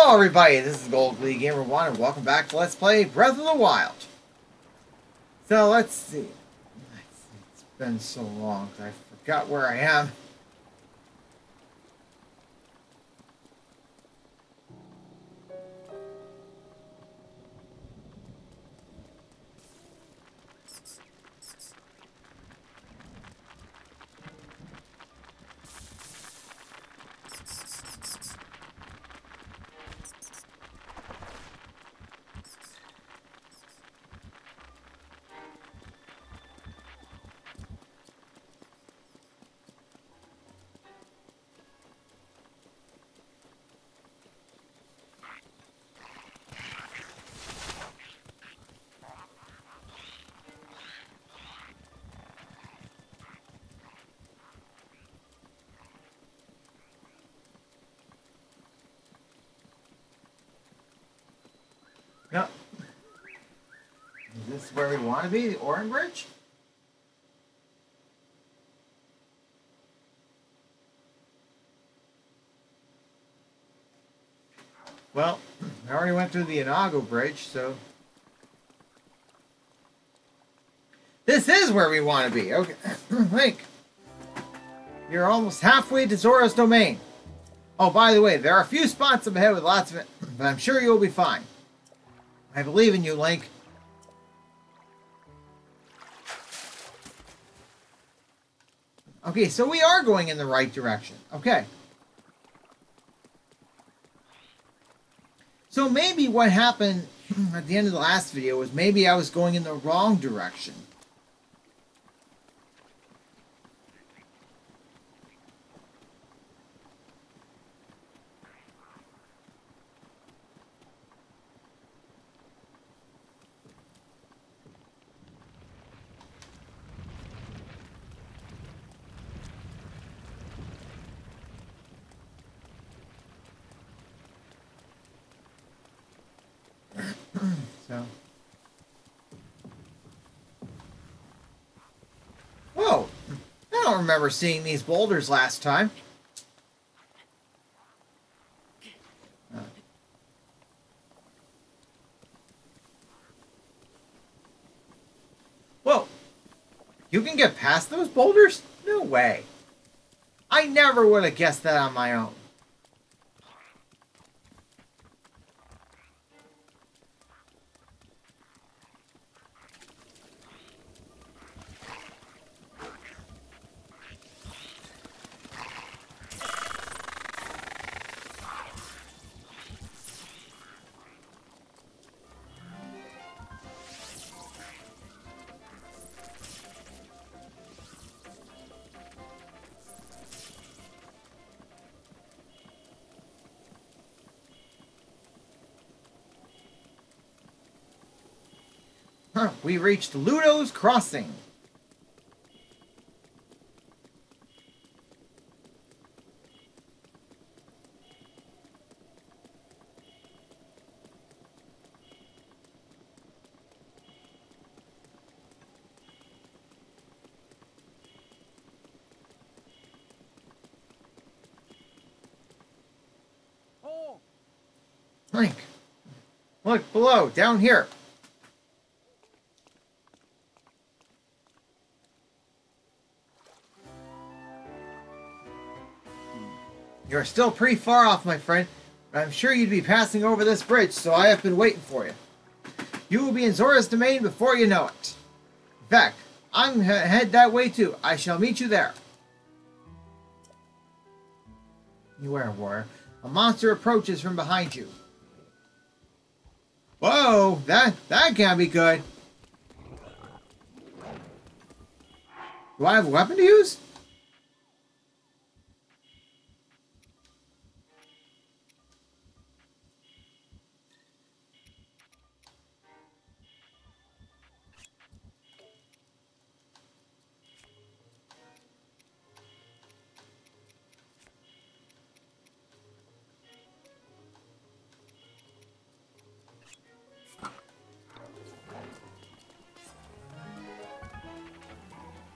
Hello everybody, this is Gold League Gamer 1 and welcome back to Let's Play Breath of the Wild. So let's see. It's been so long I forgot where I am. No. Is this where we want to be? The Orange Bridge? Well, I already went through the Inago Bridge, so... This is where we want to be. Okay. Link. You're almost halfway to Zora's domain. Oh, by the way, there are a few spots up ahead with lots of it, but I'm sure you'll be fine. I believe in you, Link. Okay, so we are going in the right direction. Okay. So maybe what happened at the end of the last video was maybe I was going in the wrong direction. So. Whoa! I don't remember seeing these boulders last time. Whoa! You can get past those boulders? No way. I never would have guessed that on my own. Huh, we reached Ludo's Crossing. Oh. Link, look below, down here. You're still pretty far off, my friend. But I'm sure you'd be passing over this bridge, so I have been waiting for you. You will be in Zora's domain before you know it. In fact, I'm head that way too. I shall meet you there. Beware, warrior. A monster approaches from behind you. Whoa, that can't be good. Do I have a weapon to use?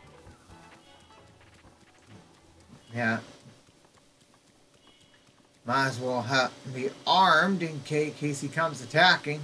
Yeah. Might as well be armed in case he comes attacking.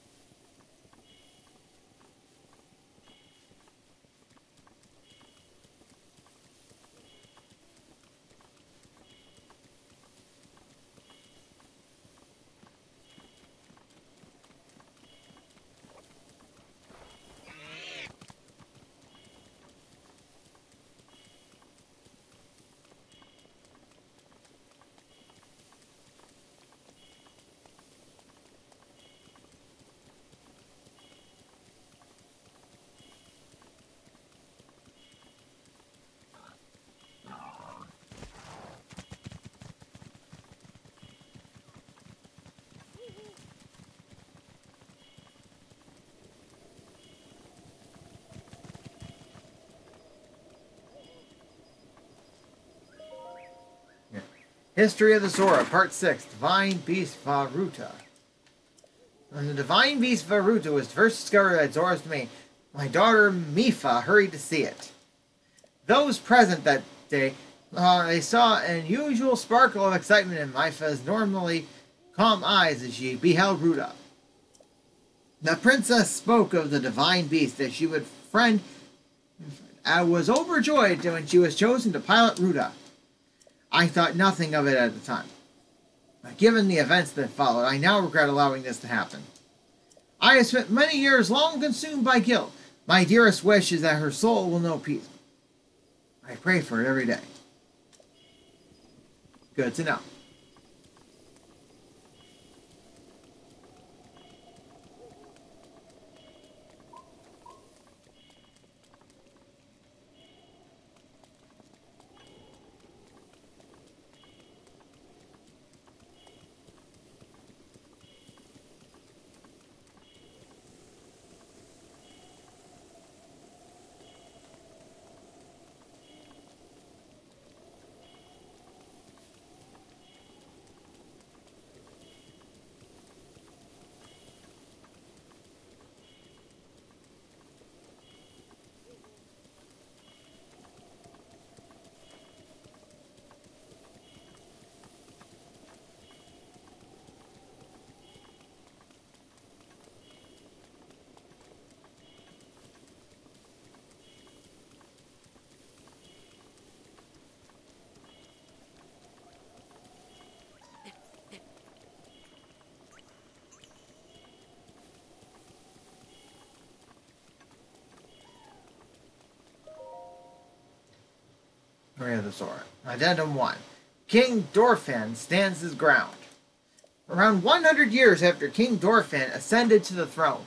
History of the Zora, Part 6, Divine Beast Varuta. When the Divine Beast Varuta was first discovered at Zora's domain, my daughter Mifa hurried to see it. Those present that day, they saw an unusual sparkle of excitement in Mifa's normally calm eyes as she beheld Ruta. The princess spoke of the Divine Beast that she would friend was overjoyed when she was chosen to pilot Ruta. I thought nothing of it at the time. But given the events that followed, I now regret allowing this to happen. I have spent many years long consumed by guilt. My dearest wish is that her soul will know peace. I pray for it every day. Good to know. Story of the Zora. Addendum 1. King Dorphan stands his ground. Around 100 years after King Dorphan ascended to the throne,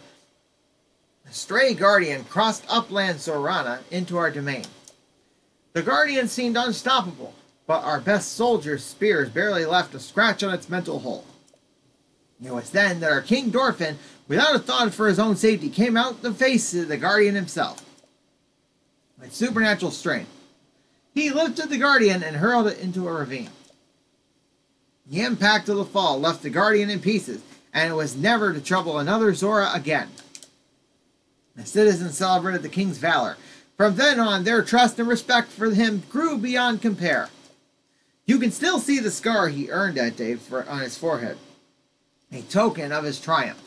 a stray guardian crossed upland Zorana into our domain. The guardian seemed unstoppable, but our best soldier's spears barely left a scratch on its mental hull. It was then that our King Dorphan, without a thought for his own safety, came out to face the guardian himself. With supernatural strength, he lifted the guardian and hurled it into a ravine. The impact of the fall left the guardian in pieces, and it was never to trouble another Zora again. The citizens celebrated the king's valor. From then on, their trust and respect for him grew beyond compare. You can still see the scar he earned that day on his forehead, a token of his triumph.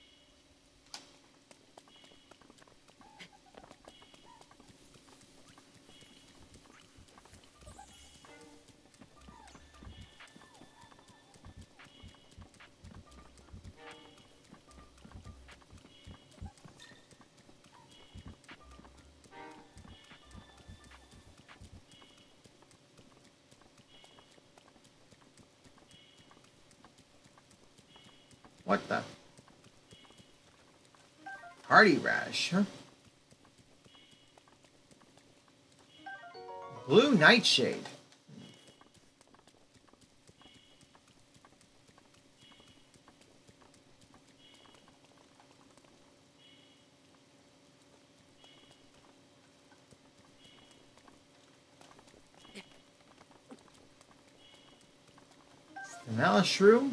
What the? Party rash, huh? Blue nightshade. Vanilla shrew?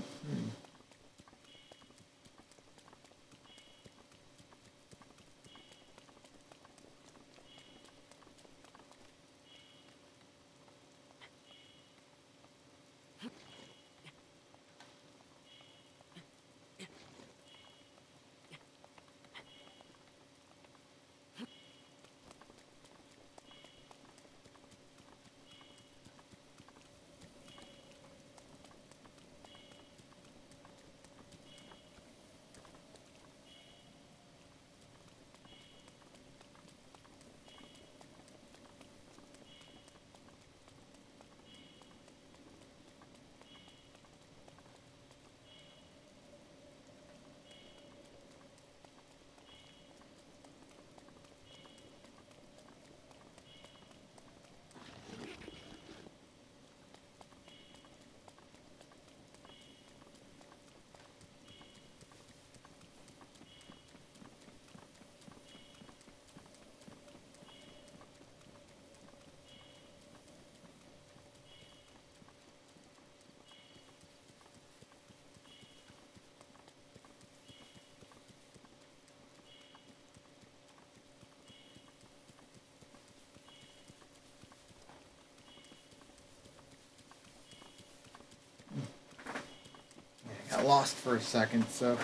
got lost for a second, so...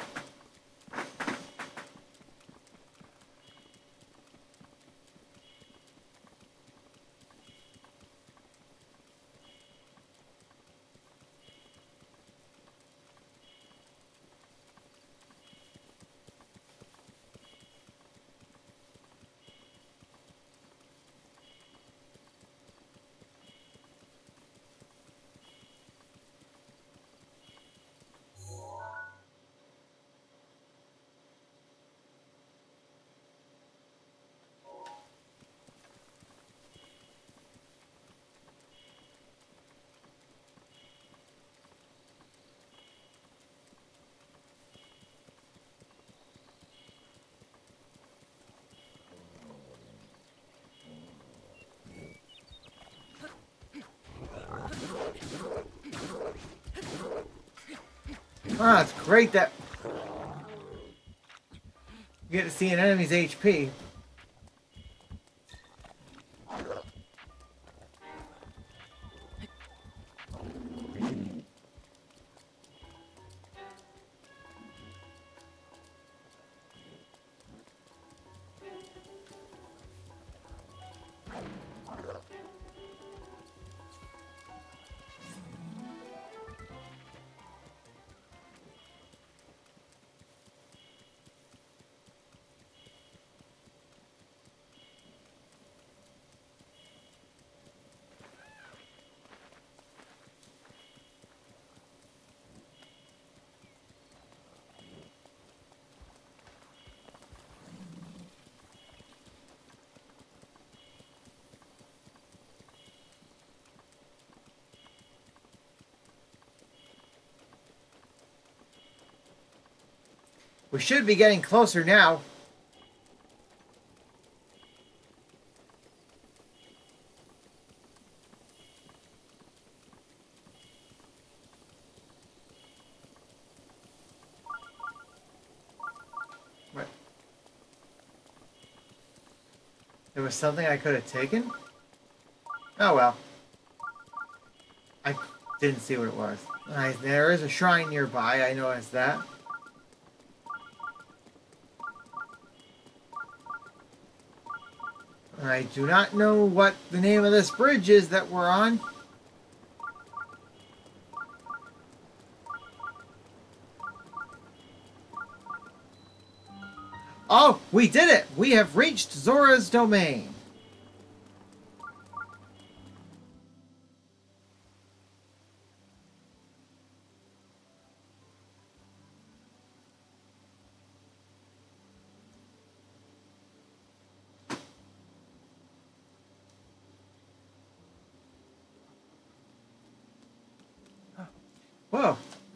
Ah, it's great that you get to see an enemy's HP. We should be getting closer now. What? There was something I could have taken? Oh well. I didn't see what it was. There is a shrine nearby, I noticed that. I do not know what the name of this bridge is that we're on. Oh, we did it! We have reached Zora's domain. Whoa.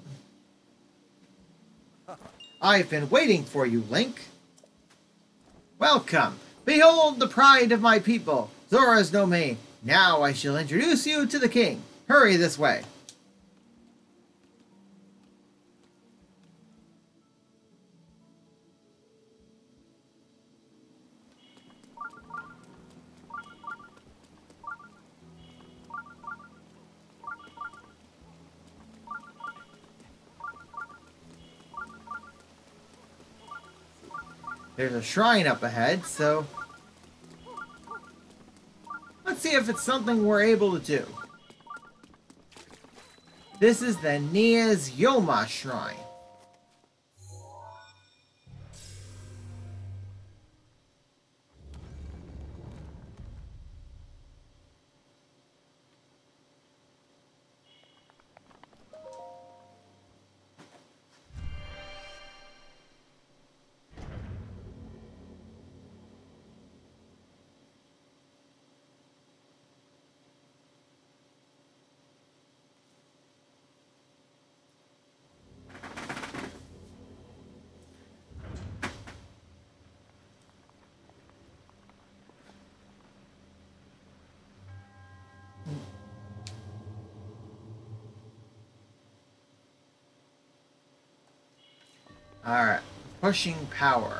I've been waiting for you, Link. Welcome. Behold the pride of my people, Zora's domain. Now I shall introduce you to the king. Hurry this way. There's a shrine up ahead, so let's see if it's something we're able to do. This is the Nia's Yoma Shrine. Alright, pushing power.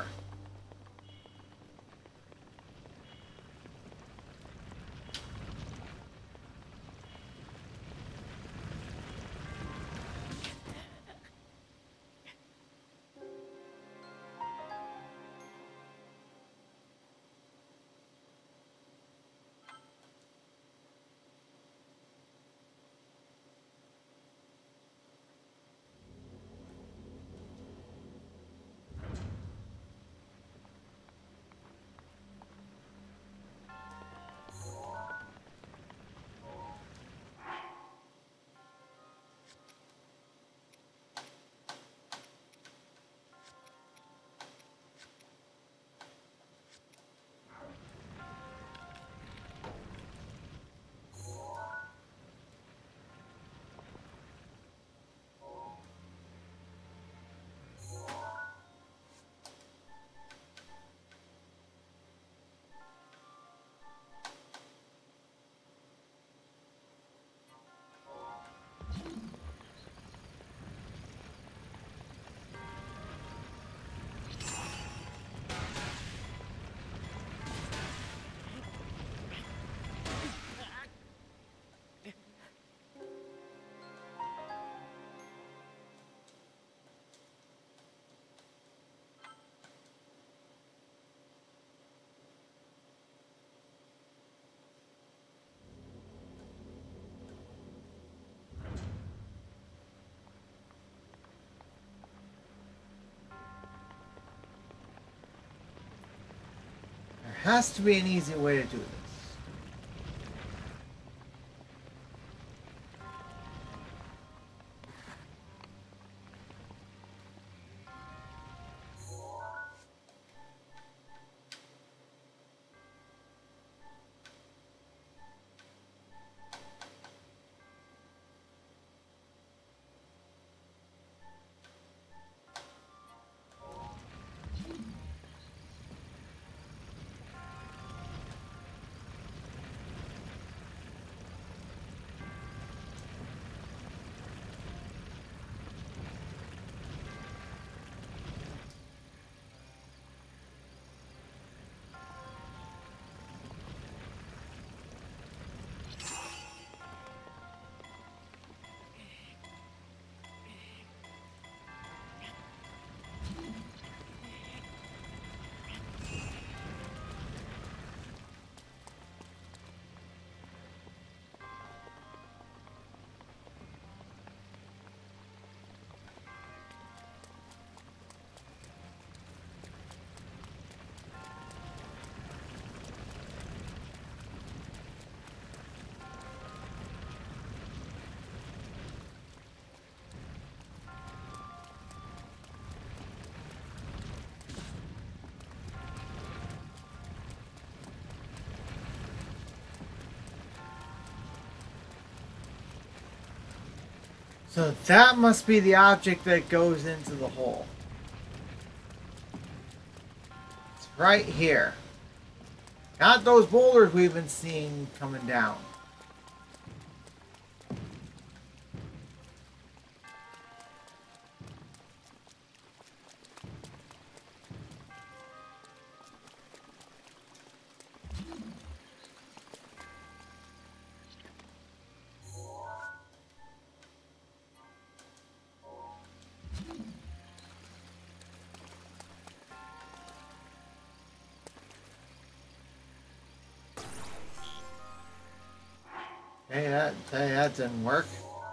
has to be an easy way to do this. So that must be the object that goes into the hole. It's right here. Not those boulders we've been seeing coming down. Hey, that didn't work.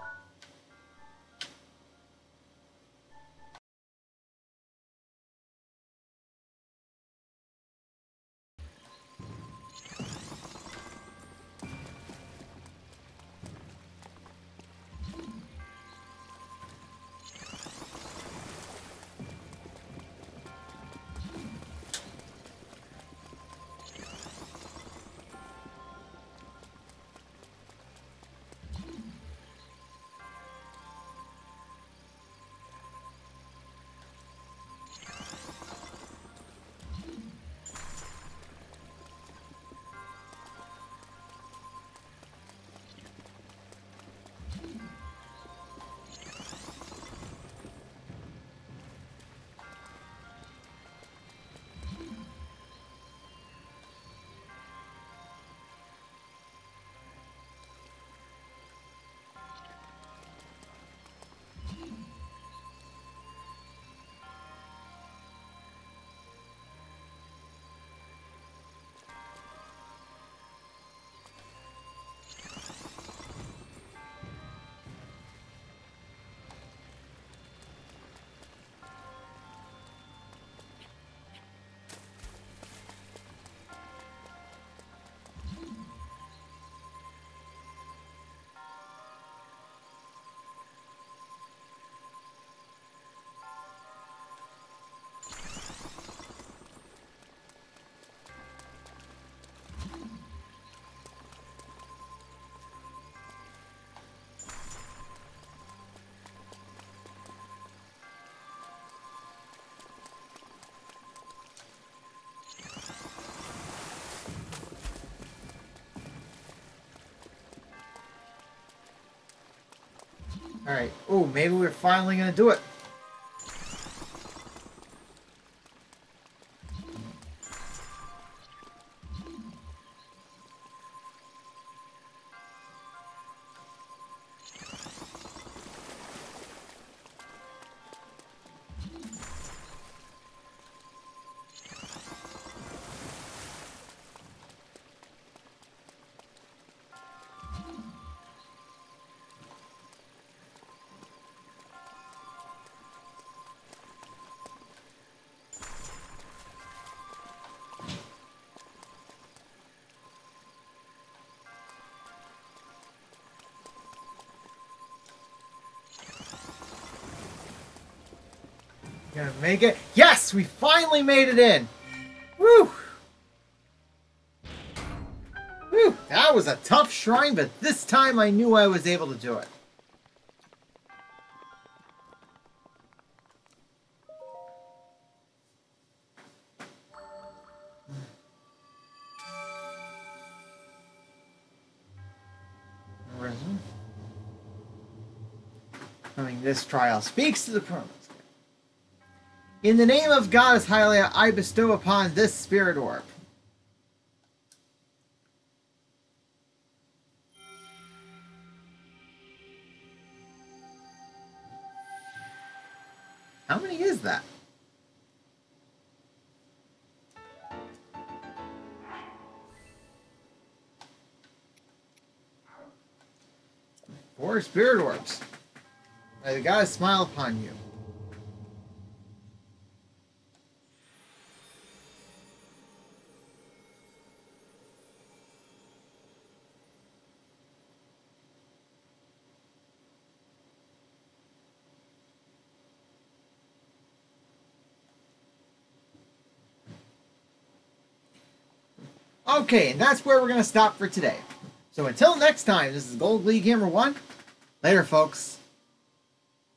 Alright. Oh, maybe we're finally gonna do it. Gonna make it. Yes, we finally made it in. Woo! Whew, that was a tough shrine, but this time I knew I was able to do it. This trial speaks to the promise. In the name of Goddess Hylia, I bestow upon this spirit orb. How many is that? Four spirit orbs. May the goddess smile upon you. Okay, and that's where we're going to stop for today. So until next time, this is Gold League Gamer 1. Later, folks.